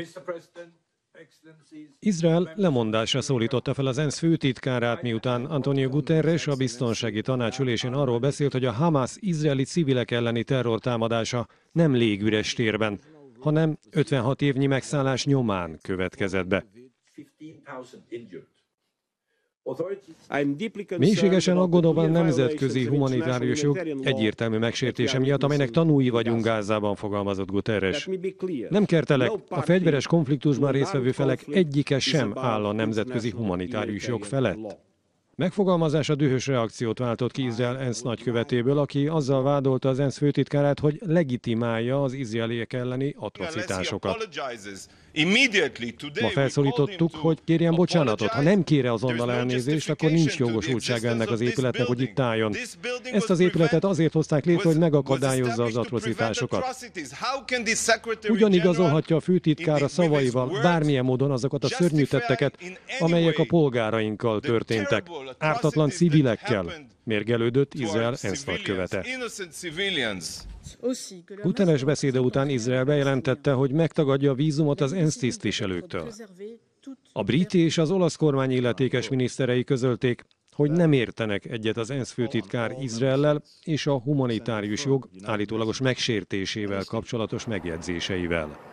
Izrael lemondásra szólította fel az ENSZ főtitkárát, miután Antonio Guterres a biztonsági tanács ülésén arról beszélt, hogy a Hamász izraeli civilek elleni terrortámadása nem légüres térben, hanem 56 évnyi megszállás nyomán következett be. Mélységesen aggódom a nemzetközi humanitárius jog egyértelmű megsértése miatt, amelynek tanúi vagyunk Gázában, fogalmazott Guterres. Nem kertelek, a fegyveres konfliktusban résztvevő felek egyike sem áll a nemzetközi humanitárius jog felett. Megfogalmazása dühös reakciót váltott ki Izrael ENSZ nagykövetéből, aki azzal vádolta az ENSZ főtitkárát, hogy legitimálja az izraeliek elleni atrocitásokat. Ma felszólítottuk, hogy kérjen bocsánatot. Ha nem kére azonnal elnézést, akkor nincs jogosultsága ennek az épületnek, hogy itt álljon. Ezt az épületet azért hozták létre, hogy megakadályozza az atrocitásokat. Hogyan igazolhatja a főtitkár a szavaival bármilyen módon azokat a szörnyű tetteket, amelyek a polgárainkkal történtek, ártatlan civilekkel, mérgelődött Izrael ENSZ nagykövete. Guterres beszéde után Izrael bejelentette, hogy megtagadja a vízumot az ENSZ tisztviselőktől. A brit és az olasz kormány illetékes miniszterei közölték, hogy nem értenek egyet az ENSZ főtitkár Izraellel és a humanitárius jog állítólagos megsértésével kapcsolatos megjegyzéseivel.